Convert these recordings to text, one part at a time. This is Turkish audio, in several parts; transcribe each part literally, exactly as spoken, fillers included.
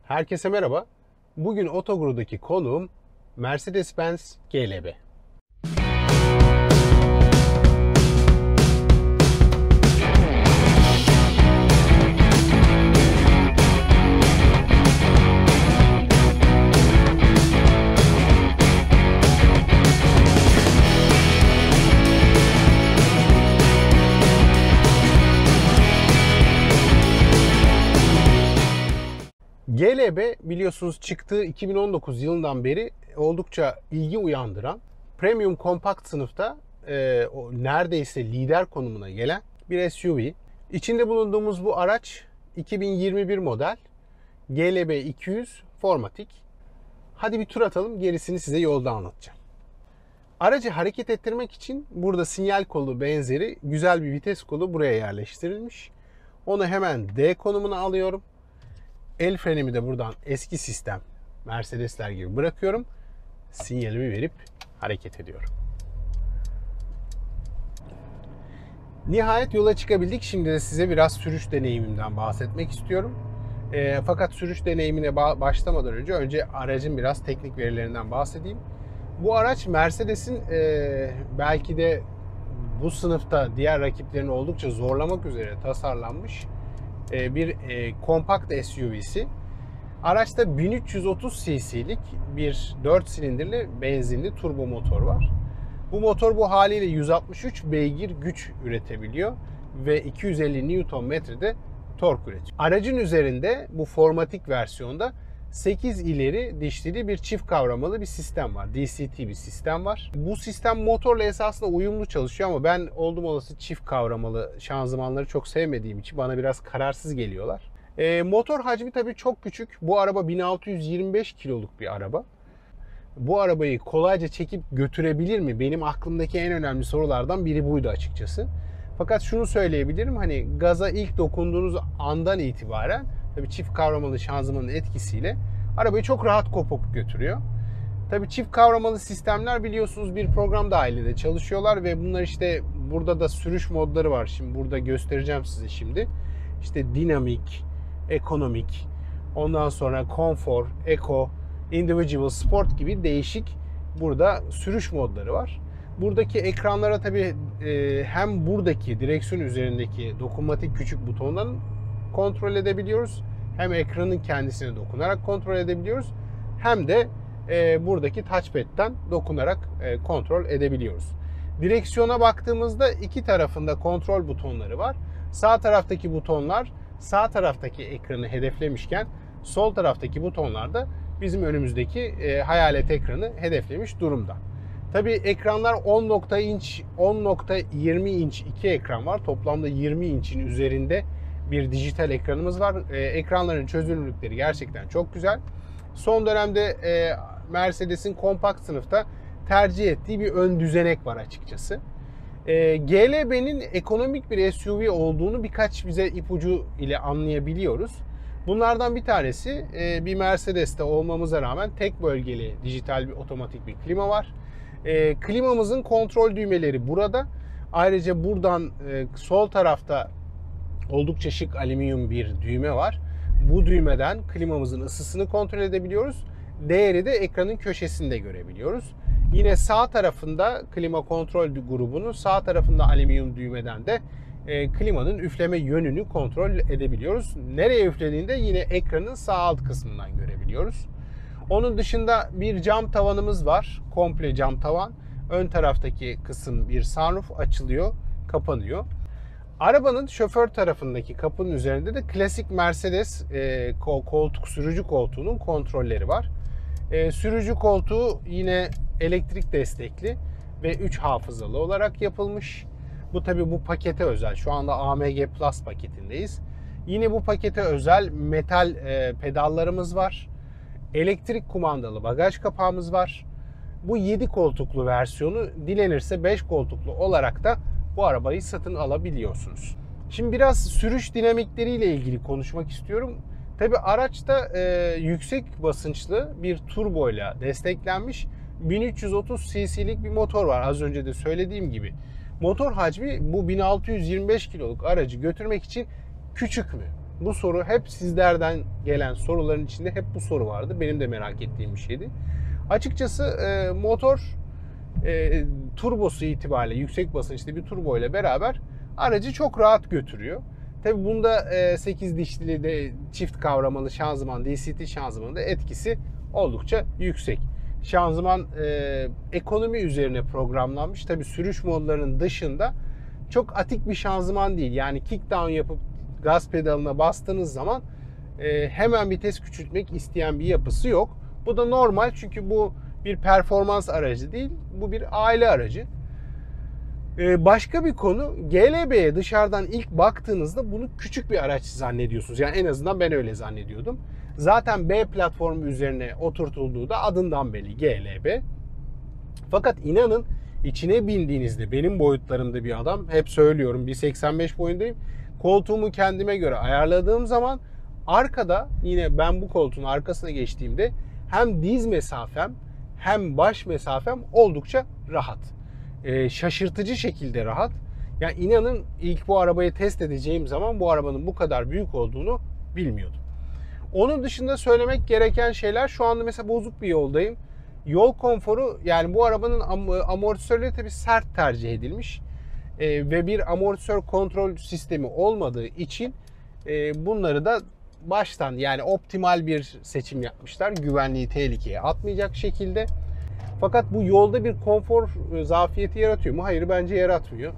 Herkese merhaba. Bugün Otoguru'daki konuğum Mercedes-Benz G L B. G L B biliyorsunuz çıktığı iki bin on dokuz yılından beri oldukça ilgi uyandıran, premium kompakt sınıfta e, o neredeyse lider konumuna gelen bir S U V. İçinde bulunduğumuz bu araç iki bin yirmi bir model G L B iki yüz Formatic. Hadi bir tur atalım, gerisini size yolda anlatacağım. Aracı hareket ettirmek için burada sinyal kolu benzeri güzel bir vites kolu buraya yerleştirilmiş. Onu hemen D konumuna alıyorum. El frenimi de buradan eski sistem Mercedesler gibi bırakıyorum. Sinyalimi verip hareket ediyorum. Nihayet yola çıkabildik. Şimdi de size biraz sürüş deneyimimden bahsetmek istiyorum. E, fakat sürüş deneyimine başlamadan önce önce aracın biraz teknik verilerinden bahsedeyim. Bu araç Mercedes'in e, belki de bu sınıfta diğer rakiplerini oldukça zorlamak üzere tasarlanmış bir e, kompakt S U V'si. Araçta bin üç yüz otuz cc'lik bir dört silindirli benzinli turbo motor var. Bu motor bu haliyle yüz altmış üç beygir güç üretebiliyor ve iki yüz elli newton metrede tork üretiyor. Aracın üzerinde bu Formatic versiyonda sekiz ileri dişlili bir çift kavramalı bir sistem var. D C T bir sistem var. Bu sistem motorla esasında uyumlu çalışıyor ama ben oldum olası çift kavramalı şanzımanları çok sevmediğim için bana biraz kararsız geliyorlar. E, motor hacmi tabii çok küçük. Bu araba bin altı yüz yirmi beş kiloluk bir araba. Bu arabayı kolayca çekip götürebilir mi? Benim aklımdaki en önemli sorulardan biri buydu açıkçası. Fakat şunu söyleyebilirim, hani gaza ilk dokunduğunuz andan itibaren tabii çift kavramalı şanzımanın etkisiyle arabayı çok rahat kopup götürüyor. Tabii çift kavramalı sistemler biliyorsunuz bir program dahilinde çalışıyorlar ve bunlar işte burada da sürüş modları var. Şimdi burada göstereceğim size şimdi. İşte dinamik, ekonomik, ondan sonra konfor, eco, individual, sport gibi değişik burada sürüş modları var. Buradaki ekranlara tabii e, hem buradaki direksiyon üzerindeki dokunmatik küçük butondan kontrol edebiliyoruz. Hem ekranın kendisine dokunarak kontrol edebiliyoruz. Hem de e, buradaki touchpad'den dokunarak e, kontrol edebiliyoruz. Direksiyona baktığımızda iki tarafında kontrol butonları var. Sağ taraftaki butonlar sağ taraftaki ekranı hedeflemişken sol taraftaki butonlar da bizim önümüzdeki e, hayalet ekranı hedeflemiş durumda. Tabii ekranlar on nokta yirmi inç iki ekran var. Toplamda yirmi inçin üzerinde bir dijital ekranımız var. Ee, ekranların çözünürlükleri gerçekten çok güzel. Son dönemde e, Mercedes'in kompakt sınıfta tercih ettiği bir ön düzenek var açıkçası. E, G L B'nin ekonomik bir S U V olduğunu birkaç bize ipucu ile anlayabiliyoruz. Bunlardan bir tanesi e, bir Mercedes'te olmamıza rağmen tek bölgeli dijital bir otomatik bir klima var. E, klimamızın kontrol düğmeleri burada. Ayrıca buradan e, sol tarafta oldukça şık alüminyum bir düğme var. Bu düğmeden klimamızın ısısını kontrol edebiliyoruz. Değeri de ekranın köşesinde görebiliyoruz. Yine sağ tarafında klima kontrol grubunun sağ tarafında alüminyum düğmeden de e, klimanın üfleme yönünü kontrol edebiliyoruz. Nereye üflediğinde yine ekranın sağ alt kısmından görebiliyoruz. Onun dışında bir cam tavanımız var. Komple cam tavan. Ön taraftaki kısım bir sunroof açılıyor, kapanıyor. Arabanın şoför tarafındaki kapının üzerinde de klasik Mercedes e, koltuk, sürücü koltuğunun kontrolleri var. E, sürücü koltuğu yine elektrik destekli ve üç hafızalı olarak yapılmış. Bu tabi bu pakete özel. Şu anda A M G Plus paketindeyiz. Yine bu pakete özel metal e, pedallarımız var. Elektrik kumandalı bagaj kapağımız var. Bu yedi koltuklu versiyonu dilenirse beş koltuklu olarak da bu arabayı satın alabiliyorsunuz. Şimdi biraz sürüş dinamikleriyle ilgili konuşmak istiyorum. Tabi araçta e, yüksek basınçlı bir turboyla desteklenmiş bin üç yüz otuz cc'lik bir motor var. Az önce de söylediğim gibi. Motor hacmi bu bin altı yüz yirmi beş kiloluk aracı götürmek için küçük mü? Bu soru hep sizlerden gelen soruların içinde hep bu soru vardı. Benim de merak ettiğim bir şeydi. Açıkçası e, motor e, turbosu itibariyle yüksek basınçlı bir turbo ile beraber aracı çok rahat götürüyor. Tabi bunda e, sekiz dişli de çift kavramalı şanzıman, D C T şanzımanın da etkisi oldukça yüksek. Şanzıman e, ekonomi üzerine programlanmış. Tabi sürüş modlarının dışında çok atik bir şanzıman değil. Yani kickdown yapıp gaz pedalına bastığınız zaman e, hemen vites küçültmek isteyen bir yapısı yok. Bu da normal, çünkü bu bir performans aracı değil, bu bir aile aracı. E, başka bir konu, G L B'ye dışarıdan ilk baktığınızda bunu küçük bir araç zannediyorsunuz. Yani en azından ben öyle zannediyordum. Zaten B platformu üzerine oturtulduğu da adından belli, G L B. Fakat inanın, içine bindiğinizde, benim boyutlarımda bir adam, hep söylüyorum bir seksen beş boyundayım. Koltuğumu kendime göre ayarladığım zaman arkada, yine ben bu koltuğun arkasına geçtiğimde hem diz mesafem hem baş mesafem oldukça rahat. Ee, şaşırtıcı şekilde rahat. Yani inanın, ilk bu arabayı test edeceğim zaman bu arabanın bu kadar büyük olduğunu bilmiyordum. Onun dışında söylemek gereken şeyler, şu anda mesela bozuk bir yoldayım. Yol konforu, yani bu arabanın amortisörleri tabii sert tercih edilmiş. Ee, ve bir amortisör kontrol sistemi olmadığı için e, bunları da baştan, yani optimal bir seçim yapmışlar. Güvenliği tehlikeye atmayacak şekilde. Fakat bu yolda bir konfor zafiyeti yaratıyor mu? Hayır, bence yaratmıyor.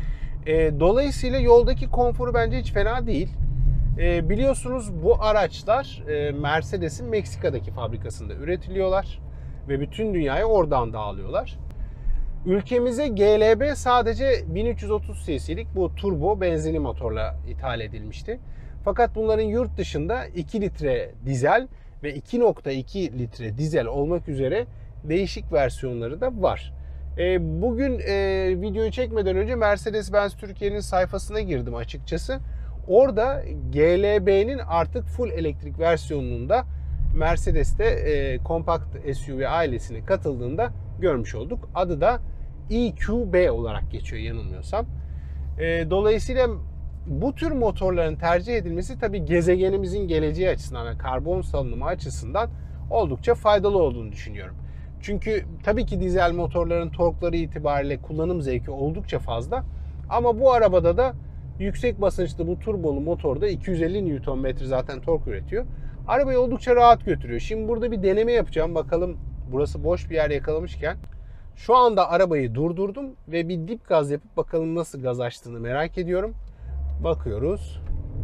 E, dolayısıyla yoldaki konforu bence hiç fena değil. E, biliyorsunuz bu araçlar e, Mercedes'in Meksika'daki fabrikasında üretiliyorlar ve bütün dünyaya oradan dağılıyorlar. Ülkemize G L B sadece bin üç yüz otuz cc'lik bu turbo benzinli motorla ithal edilmişti. Fakat bunların yurt dışında iki litre dizel ve iki nokta iki litre dizel olmak üzere değişik versiyonları da var. E, bugün e, videoyu çekmeden önce Mercedes-Benz Türkiye'nin sayfasına girdim açıkçası. Orada G L B'nin artık full elektrik versiyonunun da Mercedes'te e, kompakt S U V ailesine katıldığında görmüş olduk. Adı da E Q B olarak geçiyor yanılmıyorsam. E, dolayısıyla bu tür motorların tercih edilmesi tabii gezegenimizin geleceği açısından ve karbon salınımı açısından oldukça faydalı olduğunu düşünüyorum. Çünkü tabii ki dizel motorların torkları itibariyle kullanım zevki oldukça fazla. Ama bu arabada da yüksek basınçlı bu turbolu motorda iki yüz elli Newton metre zaten tork üretiyor. Arabayı oldukça rahat götürüyor. Şimdi burada bir deneme yapacağım. Bakalım, burası boş bir yer yakalamışken. Şu anda arabayı durdurdum ve bir dip gaz yapıp bakalım nasıl gaz açtığını merak ediyorum. Bakıyoruz.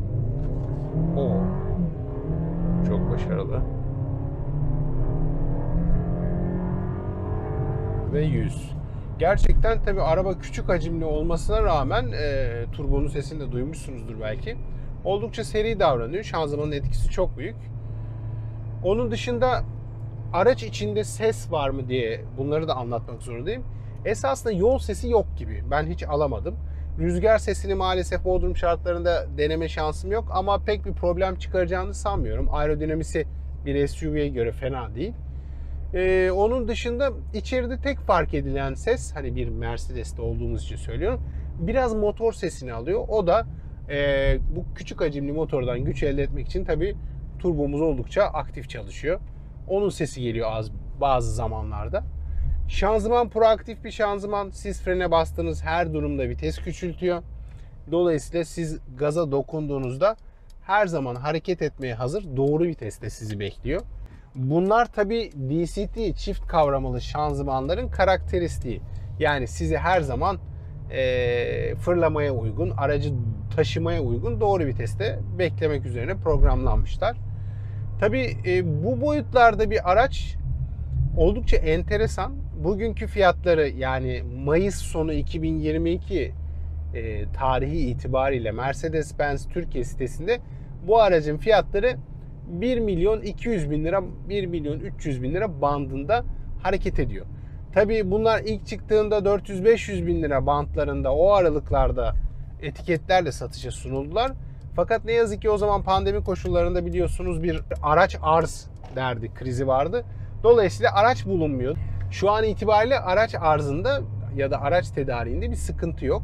Oo. Çok başarılı. Ve yüz. Gerçekten tabii araba küçük hacimli olmasına rağmen e, turbonun sesini de duymuşsunuzdur belki. Oldukça seri davranıyor. Şanzımanın etkisi çok büyük. Onun dışında araç içinde ses var mı diye bunları da anlatmak zorundayım. Esasında yol sesi yok gibi. Ben hiç alamadım. Rüzgar sesini maalesef Bodrum şartlarında deneme şansım yok ama pek bir problem çıkaracağını sanmıyorum. Aerodinamisi bir S U V'ye göre fena değil. Ee, onun dışında içeride tek fark edilen ses, hani bir Mercedes'te olduğumuz için söylüyorum, biraz motor sesini alıyor. O da e, bu küçük hacimli motordan güç elde etmek için tabii turbomuz oldukça aktif çalışıyor. Onun sesi geliyor az bazı zamanlarda. Şanzıman proaktif bir şanzıman. Siz frene bastığınız her durumda vites küçültüyor. Dolayısıyla siz gaza dokunduğunuzda her zaman hareket etmeye hazır, doğru viteste sizi bekliyor. Bunlar tabii D C T çift kavramalı şanzımanların karakteristiği. Yani sizi her zaman e, fırlamaya uygun, aracı taşımaya uygun doğru viteste beklemek üzerine programlanmışlar. Tabii e, bu boyutlarda bir araç oldukça enteresan. Bugünkü fiyatları, yani Mayıs sonu iki bin yirmi iki e, tarihi itibariyle Mercedes-Benz Türkiye sitesinde bu aracın fiyatları bir milyon iki yüz bin lira, bir milyon üç yüz bin lira bandında hareket ediyor. Tabii bunlar ilk çıktığında dört yüz beş yüz bin lira bantlarında, o aralıklarda etiketlerle satışa sunuldular. Fakat ne yazık ki o zaman pandemi koşullarında biliyorsunuz bir araç arz derdi, krizi vardı. Dolayısıyla araç bulunmuyor. Şu an itibariyle araç arzında ya da araç tedariğinde bir sıkıntı yok.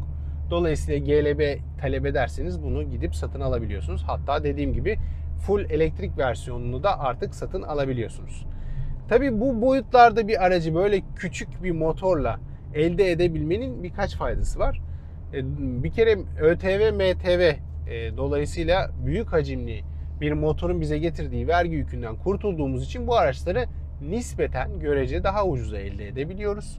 Dolayısıyla G L B talep ederseniz bunu gidip satın alabiliyorsunuz. Hatta dediğim gibi full elektrik versiyonunu da artık satın alabiliyorsunuz. Tabii bu boyutlarda bir aracı böyle küçük bir motorla elde edebilmenin birkaç faydası var. Bir kere ÖTV, M T V dolayısıyla büyük hacimli bir motorun bize getirdiği vergi yükünden kurtulduğumuz için bu araçları nispeten görece daha ucuza elde edebiliyoruz.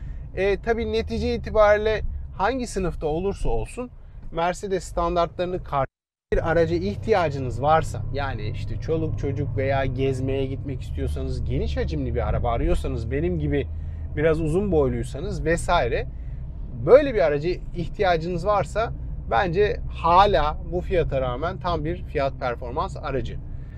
E, tabii netice itibariyle hangi sınıfta olursa olsun Mercedes standartlarını karşılayan bir araca ihtiyacınız varsa, yani işte çoluk çocuk veya gezmeye gitmek istiyorsanız, geniş hacimli bir araba arıyorsanız, benim gibi biraz uzun boyluysanız vesaire, böyle bir araca ihtiyacınız varsa bence hala bu fiyata rağmen tam bir fiyat performans aracı.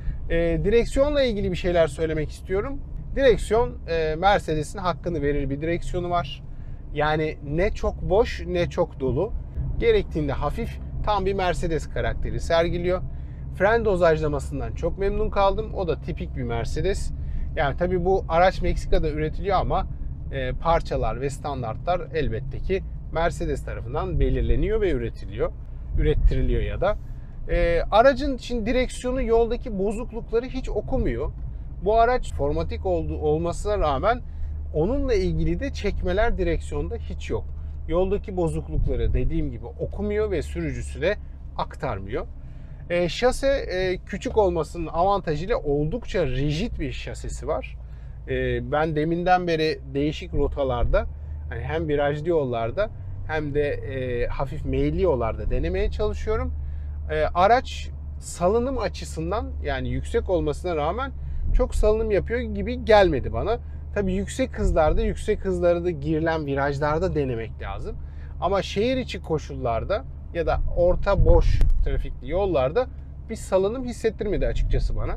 E, direksiyonla ilgili bir şeyler söylemek istiyorum. Direksiyon e, Mercedes'in hakkını verir bir direksiyonu var. Yani ne çok boş ne çok dolu. Gerektiğinde hafif, tam bir Mercedes karakteri sergiliyor. Fren dozajlamasından çok memnun kaldım. O da tipik bir Mercedes. Yani tabii bu araç Meksika'da üretiliyor ama e, parçalar ve standartlar elbette ki Mercedes tarafından belirleniyor ve üretiliyor. Ürettiriliyor ya da. E, aracın için direksiyonu yoldaki bozuklukları hiç okumuyor. Bu araç formatik olduğu, olmasına rağmen onunla ilgili de çekmeler direksiyonda hiç yok. Yoldaki bozuklukları dediğim gibi okumuyor ve sürücüsü de aktarmıyor. E, şase e, küçük olmasının avantajıyla oldukça rigid bir şasisi var. E, ben deminden beri değişik rotalarda, hani hem virajlı yollarda hem de e, hafif meyilli yollarda denemeye çalışıyorum. E, araç salınım açısından, yani yüksek olmasına rağmen çok salınım yapıyor gibi gelmedi bana. Tabii yüksek hızlarda, yüksek hızlarda girilen virajlarda denemek lazım. Ama şehir içi koşullarda ya da orta boş trafikli yollarda bir salınım hissettirmedi açıkçası bana.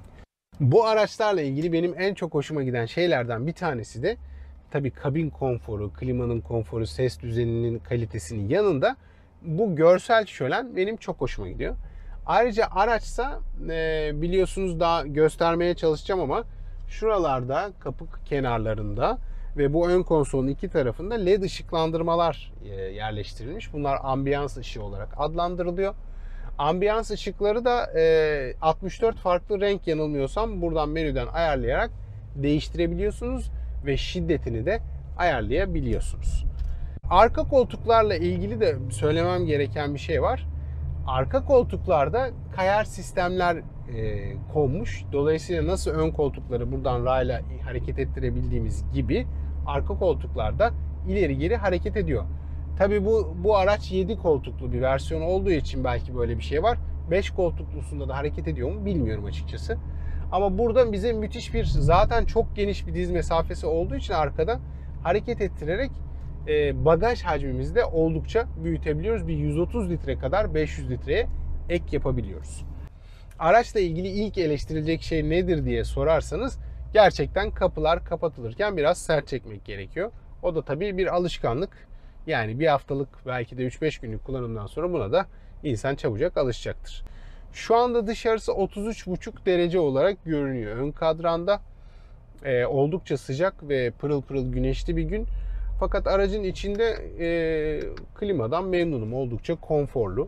Bu araçlarla ilgili benim en çok hoşuma giden şeylerden bir tanesi de tabii kabin konforu, klimanın konforu, ses düzeninin kalitesinin yanında bu görsel şölen benim çok hoşuma gidiyor. Ayrıca araçsa biliyorsunuz, daha göstermeye çalışacağım ama şuralarda, kapı kenarlarında ve bu ön konsolun iki tarafında led ışıklandırmalar yerleştirilmiş. Bunlar ambiyans ışığı olarak adlandırılıyor. Ambiyans ışıkları da altmış dört farklı renk, yanılmıyorsam buradan menüden ayarlayarak değiştirebiliyorsunuz ve şiddetini de ayarlayabiliyorsunuz. Arka koltuklarla ilgili de söylemem gereken bir şey var. Arka koltuklarda kayar sistemler e, konmuş. Dolayısıyla nasıl ön koltukları buradan rayla hareket ettirebildiğimiz gibi arka koltuklarda ileri geri hareket ediyor. Tabii bu bu araç yedi koltuklu bir versiyon olduğu için belki böyle bir şey var. beş koltuklusunda da hareket ediyor mu bilmiyorum açıkçası. Ama burada bize müthiş bir, zaten çok geniş bir diz mesafesi olduğu için arkada hareket ettirerek e, bagaj hacmimizi de oldukça büyütebiliyoruz. Bir yüz otuz litre kadar beş yüz litreye ek yapabiliyoruz. Araçla ilgili ilk eleştirilecek şey nedir diye sorarsanız, gerçekten kapılar kapatılırken biraz sert çekmek gerekiyor. O da tabii bir alışkanlık. Yani bir haftalık, belki de üç beş günlük kullanımdan sonra buna da insan çabucak alışacaktır. Şu anda dışarısı otuz üç buçuk derece olarak görünüyor ön kadranda. Ee, oldukça sıcak ve pırıl pırıl güneşli bir gün. Fakat aracın içinde e, klimadan memnunum. Oldukça konforlu.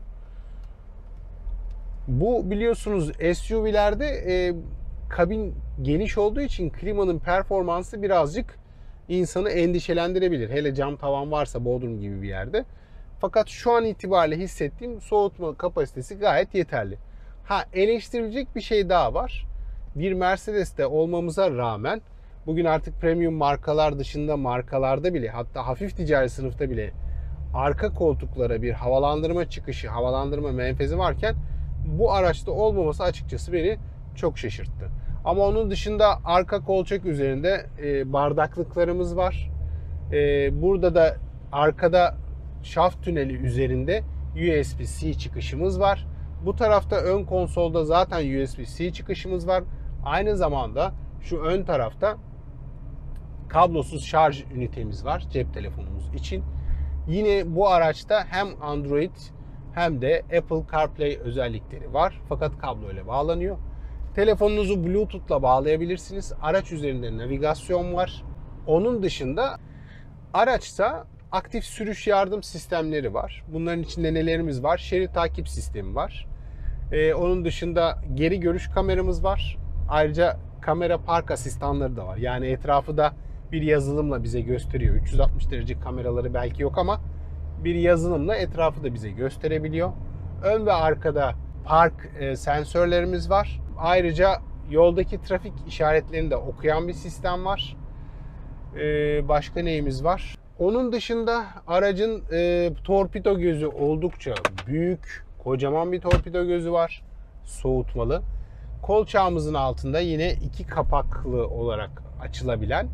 Bu biliyorsunuz S U V'lerde e, kabin geniş olduğu için klimanın performansı birazcık insanı endişelendirebilir. Hele cam tavan varsa Bodrum gibi bir yerde. Fakat şu an itibariyle hissettiğim soğutma kapasitesi gayet yeterli. Ha, eleştirilecek bir şey daha var. Bir Mercedes'te olmamıza rağmen bugün artık premium markalar dışında markalarda bile, hatta hafif ticari sınıfta bile arka koltuklara bir havalandırma çıkışı, havalandırma menfezi varken bu araçta olmaması açıkçası beni çok şaşırttı. Ama onun dışında arka kolçak üzerinde e, bardaklıklarımız var. E, burada da arkada şaft tüneli üzerinde U S B C çıkışımız var. Bu tarafta ön konsolda zaten U S B C çıkışımız var. Aynı zamanda şu ön tarafta kablosuz şarj ünitemiz var cep telefonumuz için. Yine bu araçta hem Android hem de Apple CarPlay özellikleri var. Fakat kablo ile bağlanıyor. Telefonunuzu Bluetooth'la bağlayabilirsiniz. Araç üzerinde navigasyon var. Onun dışında araçta Aktif sürüş yardım sistemleri var. Bunların içinde nelerimiz var? Şerit takip sistemi var. Ee, onun dışında geri görüş kameramız var. Ayrıca kamera park asistanları da var. Yani etrafı da bir yazılımla bize gösteriyor. üç yüz altmış derece kameraları belki yok ama bir yazılımla etrafı da bize gösterebiliyor. Ön ve arkada park e, sensörlerimiz var. Ayrıca yoldaki trafik işaretlerini de okuyan bir sistem var. Ee, başka neyimiz var? Onun dışında aracın e, torpido gözü oldukça büyük, kocaman bir torpido gözü var. Soğutmalı. Kolçağımızın altında yine iki kapaklı olarak açılabilen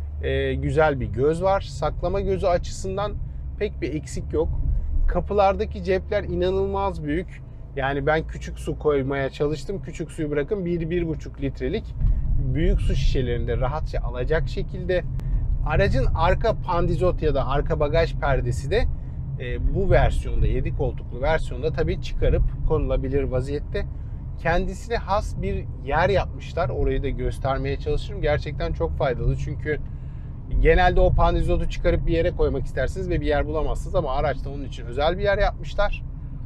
e, güzel bir göz var. Saklama gözü açısından pek bir eksik yok. Kapılardaki cepler inanılmaz büyük. Yani ben küçük su koymaya çalıştım. Küçük suyu bırakın bir bir buçuk litrelik büyük su şişelerinde rahatça alacak şekilde. Aracın arka pandizot ya da arka bagaj perdesi de e, bu versiyonda, yedi koltuklu versiyonda tabii çıkarıp konulabilir vaziyette. Kendisine has bir yer yapmışlar. Orayı da göstermeye çalışırım. Gerçekten çok faydalı çünkü genelde o pandizotu çıkarıp bir yere koymak istersiniz ve bir yer bulamazsınız ama araçta onun için özel bir yer yapmışlar.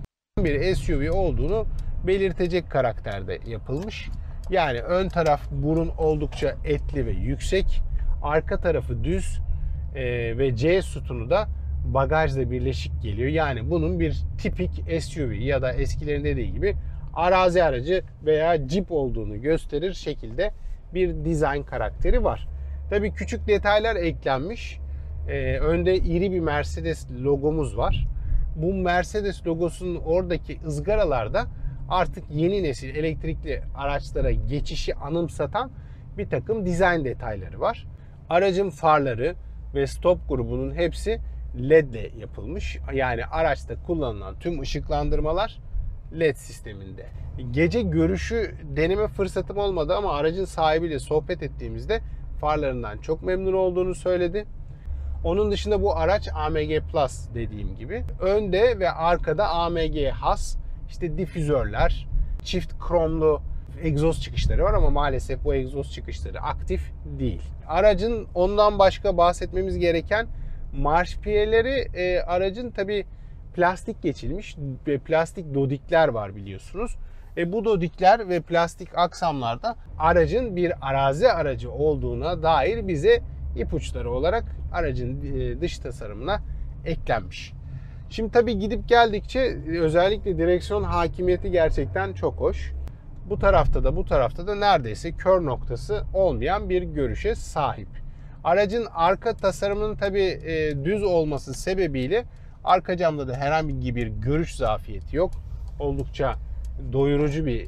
Bir S U V olduğunu belirtecek karakterde yapılmış. Yani ön taraf burun oldukça etli ve yüksek. Arka tarafı düz e, ve C sütunu da bagajla birleşik geliyor. Yani bunun bir tipik S U V ya da eskilerin dediği gibi arazi aracı veya Jeep olduğunu gösterir şekilde bir dizayn karakteri var. Tabii küçük detaylar eklenmiş. E, önde iri bir Mercedes logomuz var. Bu Mercedes logosunun oradaki ızgaralarda artık yeni nesil elektrikli araçlara geçişi anımsatan bir takım dizayn detayları var. Aracın farları ve stop grubunun hepsi L E D ile yapılmış. Yani araçta kullanılan tüm ışıklandırmalar L E D sisteminde. Gece görüşü deneme fırsatım olmadı ama aracın sahibiyle sohbet ettiğimizde farlarından çok memnun olduğunu söyledi. Onun dışında bu araç A M G Plus dediğim gibi. Önde ve arkada A M G'ye has işte difüzörler, çift kromlu egzoz çıkışları var ama maalesef bu egzoz çıkışları aktif değil. Aracın ondan başka bahsetmemiz gereken marş piyeleri, e, aracın tabi plastik geçilmiş ve plastik dodikler var biliyorsunuz. E, bu dodikler ve plastik aksamlarda aracın bir arazi aracı olduğuna dair bize ipuçları olarak aracın dış tasarımına eklenmiş. Şimdi tabii gidip geldikçe özellikle direksiyon hakimiyeti gerçekten çok hoş. Bu tarafta da bu tarafta da neredeyse kör noktası olmayan bir görüşe sahip. Aracın arka tasarımının tabii düz olması sebebiyle arka camda da herhangi bir görüş zafiyeti yok. Oldukça doyurucu bir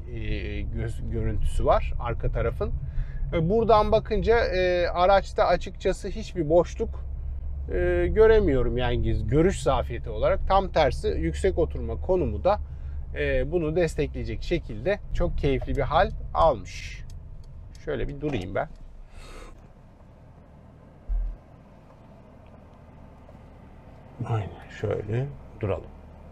görüntüsü var arka tarafın. Buradan bakınca e, araçta açıkçası hiçbir boşluk e, göremiyorum yani görüş zafiyeti olarak. Tam tersi yüksek oturma konumu da e, bunu destekleyecek şekilde çok keyifli bir hal almış. Şöyle bir durayım ben. Aynen şöyle duralım.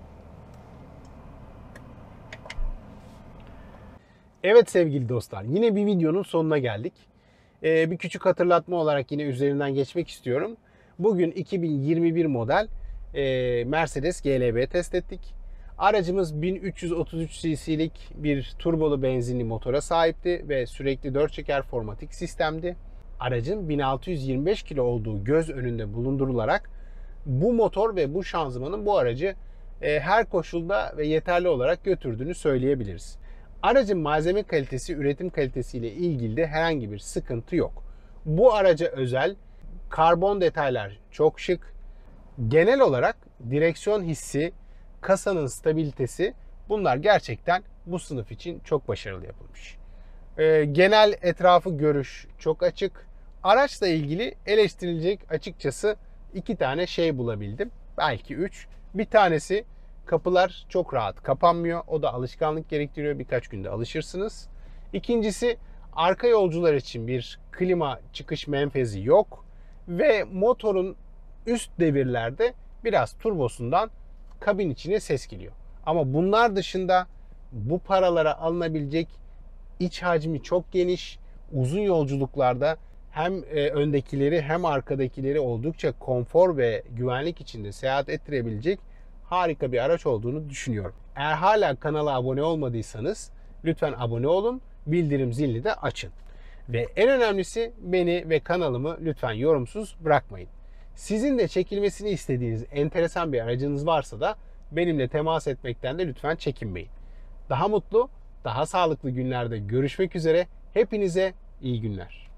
Evet sevgili dostlar, yine bir videonun sonuna geldik. Ee, bir küçük hatırlatma olarak yine üzerinden geçmek istiyorum. Bugün iki bin yirmi bir model e, Mercedes G L B test ettik. Aracımız bin üç yüz otuz üç cc'lik bir turbolu benzinli motora sahipti ve sürekli dört çeker formatik sistemdi. Aracın bin altı yüz yirmi beş kilo olduğu göz önünde bulundurularak bu motor ve bu şanzımanın bu aracı e, her koşulda ve yeterli olarak götürdüğünü söyleyebiliriz. Aracın malzeme kalitesi, üretim kalitesi ile ilgili de herhangi bir sıkıntı yok. Bu araca özel karbon detaylar çok şık. Genel olarak direksiyon hissi, kasanın stabilitesi bunlar gerçekten bu sınıf için çok başarılı yapılmış. Ee, genel etrafı görüş çok açık. Araçla ilgili eleştirilecek açıkçası iki tane şey bulabildim. Belki üç. Bir tanesi kapılar çok rahat kapanmıyor. O da alışkanlık gerektiriyor. Birkaç günde alışırsınız. İkincisi arka yolcular için bir klima çıkış menfezi yok. Ve motorun üst devirlerde biraz turbosundan kabin içine ses geliyor. Ama bunlar dışında bu paralara alınabilecek iç hacmi çok geniş. Uzun yolculuklarda hem e, öndekileri hem arkadakileri oldukça konfor ve güvenlik içinde seyahat ettirebilecek harika bir araç olduğunu düşünüyorum. Eğer hala kanala abone olmadıysanız lütfen abone olun, bildirim zilini de açın. Ve en önemlisi, beni ve kanalımı lütfen yorumsuz bırakmayın. Sizin de çekilmesini istediğiniz enteresan bir aracınız varsa da benimle temas etmekten de lütfen çekinmeyin. Daha mutlu, daha sağlıklı günlerde görüşmek üzere. Hepinize iyi günler.